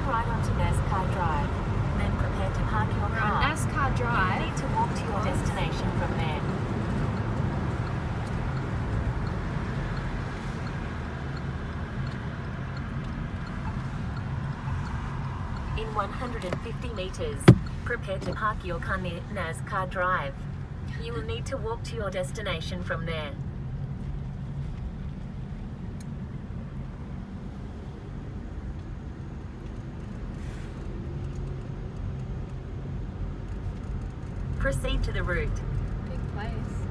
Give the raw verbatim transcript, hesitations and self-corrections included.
right onto NASCAR Drive. Then prepare to park your We're car. on NASCAR Drive. You need to walk to your destination from there. In one hundred fifty meters, prepare to park your car near NASCAR Drive. You will need to walk to your destination from there. Proceed to the route. Big place.